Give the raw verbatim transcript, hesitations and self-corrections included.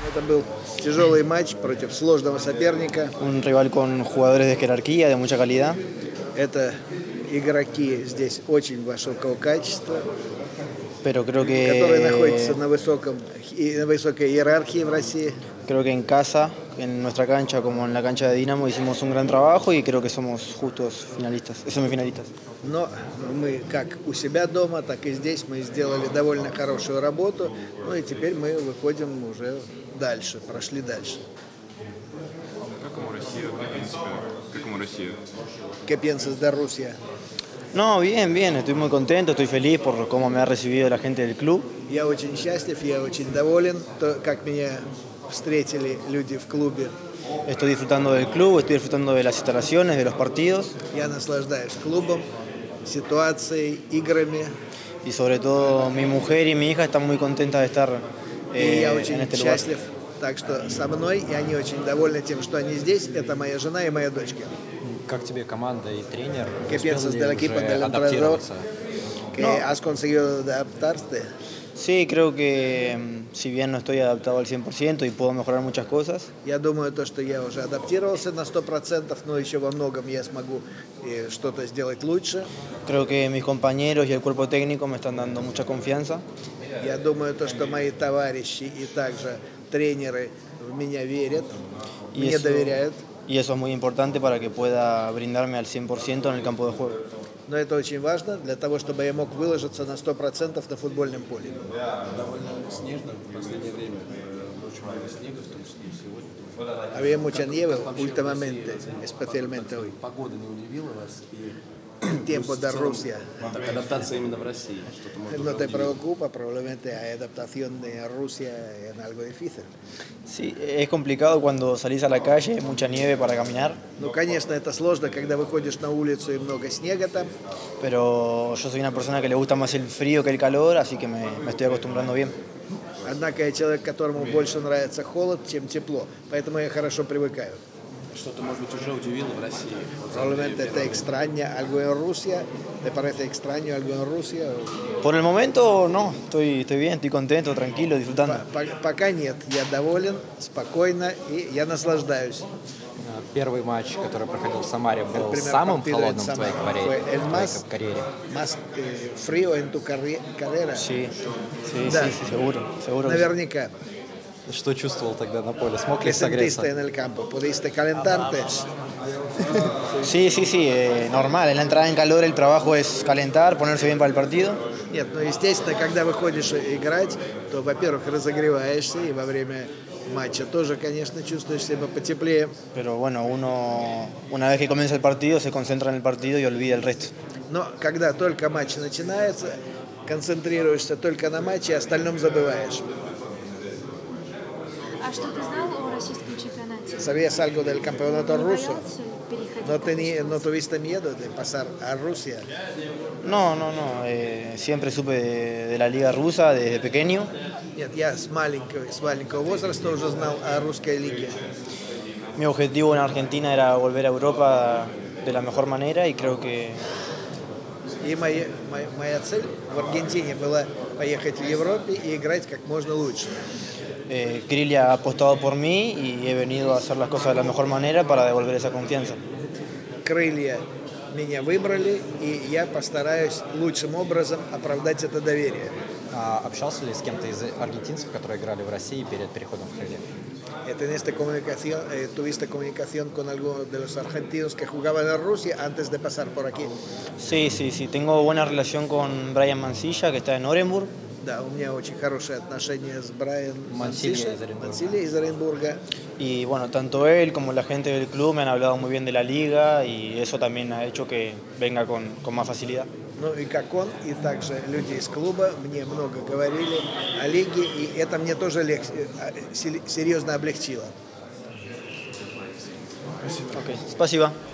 Это был тяжелый матч против сложного соперника. Un rival con jugadores de jerarquía, de mucha calidad. Это игроки здесь очень высокого качества, Pero creo которые находятся que, на, высоком, и на высокой иерархии в России. creo que en casa, en nuestra cancha como en la cancha de Dinamo, hicimos un gran trabajo y creo que somos justos finalistas, semifinalistas. Но мы как у себя дома, так и здесь мы сделали довольно хорошую работу. Ну и теперь мы выходим уже дальше, прошли дальше. Как ему Россия, в принципе, как ему Россия? ¿Qué piensas de Rusia? No, bien, bien, estoy muy contento, estoy feliz por cómo me ha recibido la gente del club. Я очень счастлив, я очень доволен, то, как меня встретили люди в клубе. Estoy disfrutando del club, estoy disfrutando de las instalaciones, de los partidos Я наслаждаюсь клубом, ситуацией, играми. y sobre todo mi mujer y mi hija están muy contentas de estar И eh, я en очень este lugar. счастлив, так что со мной, и они очень довольны тем, что они здесь. Это моя жена и моя дочка. Как тебе команда и тренер? ¿Qué Успел piensas ли del equipo, уже del entrenador? адаптироваться? ¿Que No. has conseguido adaptarte? Sí, creo que mm, si bien no estoy adaptado al cien por ciento y puedo mejorar muchas cosas, Я думаю, то, что я уже адаптировался на сто процентов, но еще во многом я смогу э, что-то сделать лучше. creo que mis compañeros y el cuerpo técnico me están dando mucha confianza. Я думаю, то, что мои товарищи и также тренеры в меня верят, Y мне eso, доверяют. y eso es muy importante para que pueda brindarme al cien por ciento en el campo de juego. Но это очень важно для того, чтобы я мог выложиться на сто процентов на футбольном поле. Довольно снежно в последнее время, очень много снега, в том числе и сегодня. Había mucha nieve últimamente, especialmente hoy. Погода не удивила вас? И El tiempo de Rusia так, адаптация именно в России. Что-то может no уже te удивило. preocupa, probablemente hay adaptación de Rusia en algo difícil. Sí, es complicado cuando salís a la calle, hay mucha nieve para caminar, Ну, конечно, это сложно, когда выходишь на улицу и много снега там. pero yo soy una persona que le gusta más el frío que el calor, así que me, me estoy acostumbrando bien. Однако я человек, которому больше нравится холод, чем тепло. Поэтому я хорошо привыкаю. Что-то, может быть, уже удивило в России. Вот за Probablemente время. te extraña algo en Rusia. ¿Te parece extraño algo en Rusia? Por el momento no, estoy, estoy bien, estoy contento, tranquilo, disfrutando. По- по- Пока нет. Я доволен, спокойно и я наслаждаюсь. Первый матч, который проходил в Самаре, был primer самым partido en холодным в твоей Samara карьере? fue el в твоей más- карьере? Más eh, frío en tu carre- carrera. Sí, sí, Да. sí, sí, seguro, seguro. que sí. Наверняка. Что чувствовал тогда на поле? Смог ли ¿Qué согреться? sentiste en el campo? ¿Pudiste calentarte? Sí, sí, sí, eh, normal, en la entrada en calor el trabajo es calentar, ponerse bien para el partido. Нет, ну естественно, когда выходишь играть, то, во-первых, разогреваешься, и во время матча тоже, конечно, чувствуешь себя потеплее. Pero bueno, uno una vez que comienza el partido se concentra en el partido y olvida el resto. Но когда только матч начинается, концентрируешься только на матче, о остальном забываешь. А что ты знал о российском чемпионате? ¿Sabías algo del campeonato Не ruso? боялся переходить? ¿No, tení- no tuviste miedo de pasar a Rusia? No, no, no, eh, siempre supe de, de la liga rusa desde pequeño. Нет, я с маленького, с маленького возраста уже знал о русской лиге. Mi objetivo en Argentina era volver a Europa de la mejor manera y creo que И моя, моя, моя цель в Аргентине была поехать в Европе и играть как можно лучше. eh, Kirill ha apostado por mí y he venido a hacer las cosas de la mejor manera para devolver esa confianza. Крылья меня выбрали, и я постараюсь лучшим образом оправдать это доверие. А общался ли с кем-то из аргентинцев, которые играли в России перед переходом в крылья? ¿Teniste comunicación, eh, ¿Tuviste comunicación con alguno de los argentinos que jugaban en Rusia antes de pasar por aquí? Sí, sí, sí, tengo buena relación con Brian Mancilla, que está en Orenburg. Да, у меня очень хорошие отношения с Брайаном Мансилья из Оренбурга. Мансилья из Оренбурга. Y bueno, tanto él como la gente del club me han hablado muy bien de la liga y eso también ha hecho que venga con, con más facilidad. Ну и как он, и также люди из клуба мне много говорили о лиге, и это мне тоже лег- э, серьезно облегчило. Ok, спасибо.